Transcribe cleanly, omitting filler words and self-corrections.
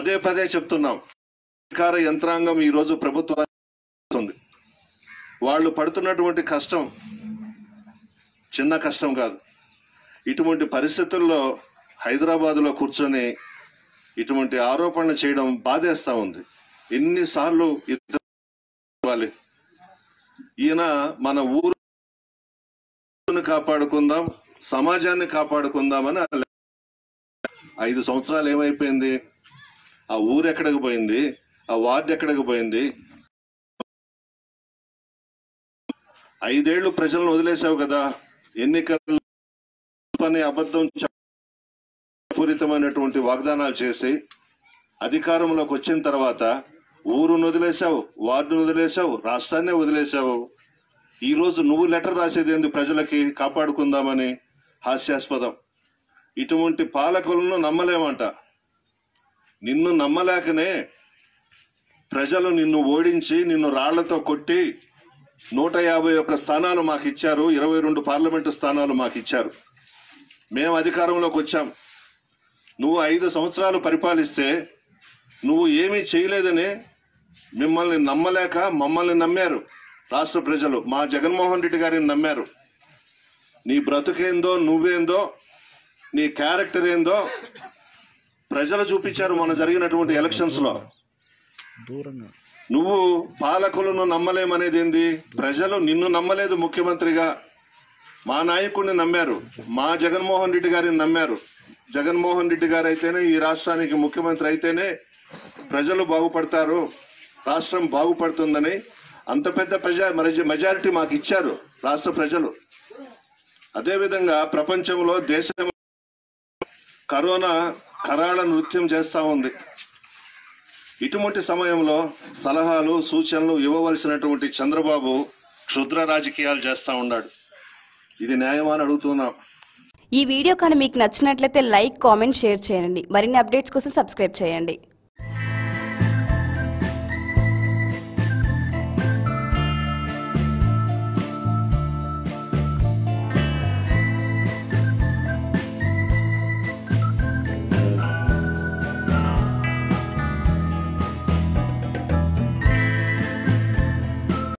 పదే పదే చెప్తున్నాం, అధికార యంత్రాంగం ఈరోజు ప్రభుత్వం వాళ్ళు పడుతున్నటువంటి కష్టం చిన్న కష్టం కాదు. ఇటువంటి పరిస్థితుల్లో హైదరాబాదులో కూర్చొని ఇటువంటి ఆరోపణలు చేయడం బాధేస్తా ఉంది. ఎన్నిసార్లు ఈయన మన ఊరును కాపాడుకుందాం, సమాజాన్ని కాపాడుకుందామని 5 సంవత్సరాలు ఏమైపోయింది? ఆ ఊరు ఎక్కడికి పోయింది? ఆ వార్డు ఎక్కడికి పోయింది? 5 ఏళ్లు ప్రజలను వదిలేసావు కదా. ఎన్నికల పని అబద్ధం పూరితమైనటువంటి వాగ్దానాలు చేసి అధికారంలోకి వచ్చిన తర్వాత ఊరును వదిలేసావు, వార్డును వదిలేసావు, రాష్ట్రాన్నే వదిలేసావు. ఈరోజు నువ్వు లెటర్ రాసేది ఏంది? ప్రజలకి కాపాడుకుందామని. హాస్యాస్పదం. ఇటువంటి పాలకులను నమ్మలేమంట. నిన్ను నమ్మలేకనే ప్రజలు నిన్ను ఓడించి నిన్ను రాళ్లతో కొట్టి 151 స్థానాలు మాకు ఇచ్చారు, 22 పార్లమెంటు స్థానాలు మాకు ఇచ్చారు. మేము అధికారంలోకి వచ్చాం. నువ్వు 5 సంవత్సరాలు పరిపాలిస్తే నువ్వు ఏమీ చేయలేదని మిమ్మల్ని నమ్మలేక మమ్మల్ని నమ్మారు రాష్ట్ర ప్రజలు. మా జగన్మోహన్ రెడ్డి గారిని నమ్మారు. నీ బ్రతుకేందో, నువ్వేందో, నీ క్యారెక్టర్ ఏందో ప్రజలు చూపించారు మొన్న జరిగినటువంటి ఎలక్షన్స్ లో. నువ్వు పాలకులను నమ్మలేమనేది ఏంది? ప్రజలు నిన్ను నమ్మలేదు ముఖ్యమంత్రిగా. మా నాయకుడిని నమ్మారు, మా జగన్మోహన్ రెడ్డి గారిని నమ్మారు. జగన్మోహన్ రెడ్డి గారు అయితేనే ఈ రాష్ట్రానికి ముఖ్యమంత్రి అయితేనే ప్రజలు బాగుపడతారు, రాష్ట్రం బాగుపడుతుందని అంత పెద్ద మెజారిటీ మాకు ఇచ్చారు రాష్ట్ర ప్రజలు. అదేవిధంగా ప్రపంచంలో దేశం కరోనా కరాళ నృత్యం చేస్తూ ఉంది. ఇటువంటి సమయంలో సలహాలు సూచనలు ఇవ్వవలసినటువంటి చంద్రబాబు క్షుద్ర రాజకీయాలు చేస్తూ ఉన్నాడు. ఇది న్యాయమా అని అడుగుతున్నాం. ఈ వీడియో కానీ మీకు నచ్చినట్లయితే లైక్, కామెంట్, షేర్ చేయండి. మరిన్ని అప్డేట్స్ కోసం సబ్స్క్రైబ్ చేయండి.